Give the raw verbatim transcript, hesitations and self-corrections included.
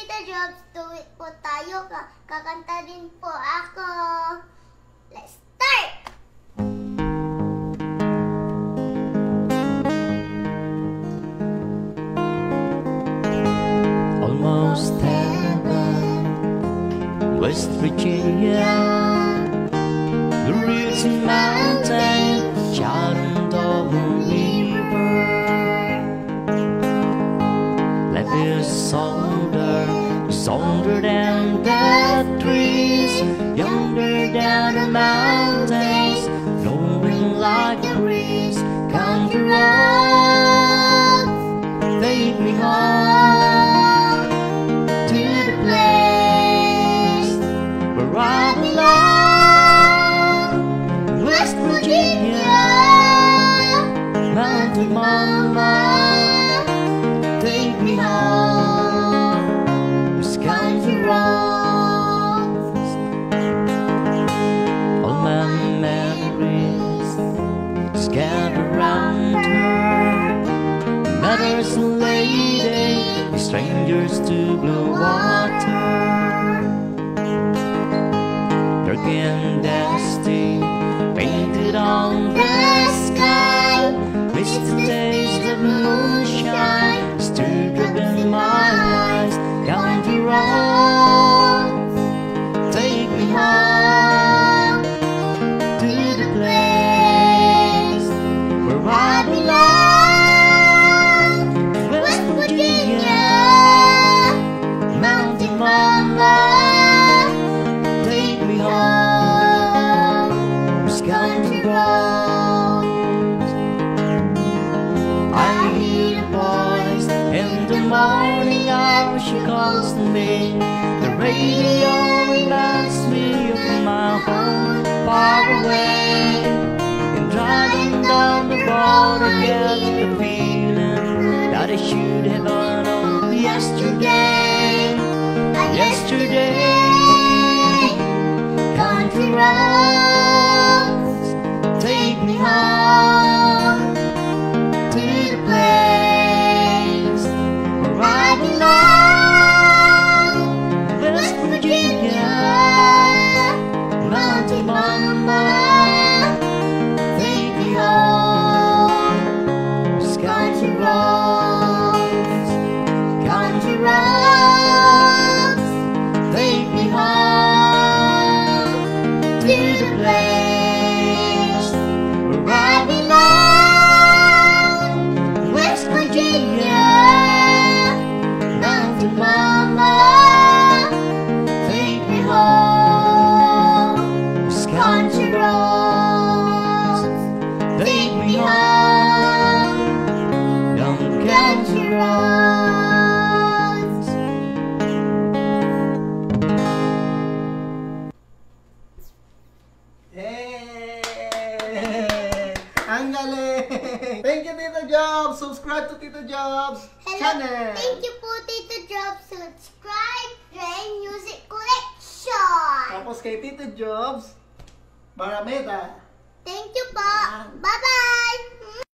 Tita Jobs, duet po tayo. Kakanta din po ako. Let's start! Almost heaven, West Virginia, the roots and mountain, Shenandoah River. Life is older, it's older than the trees, younger than the mountains, flowing like a breeze. Country roads, take me home to the place where I belong, West Virginia, Mountain Mama. Take me home, those country roads. All my memories scattered around her. Met her as a lady, strangers to blue water. Dark and dusty, painted on the sky, missed the taste of moonshine, stirred up in my eyes. Country roads, take me home to the place where I belong, West Virginia, Mountain Mama. Take me home, those country roads. I hear the voice in the morning hour, she calls to me. The radio reminds me of my home far away. And driving down the road, I get the feeling that I should have known yesterday. Yesterday, country roads, take me home to the place where I belong, West Virginia, Mountain Mama. Take me home, those country roads, country roads. Take me home to the place where I belong, West Virginia, Mountain Mama. Take me home, those country roads. Take me home, down the country roads. Yay! Ang galing! Thank you, Tito Jobs! Subscribe to Tito Jobs Hello. channel! Thank you po, Tita Jobs. Subscribe, Rain Music Collection. Tapos kay Tito Jobs, Barameda. Thank you po. Bye-bye.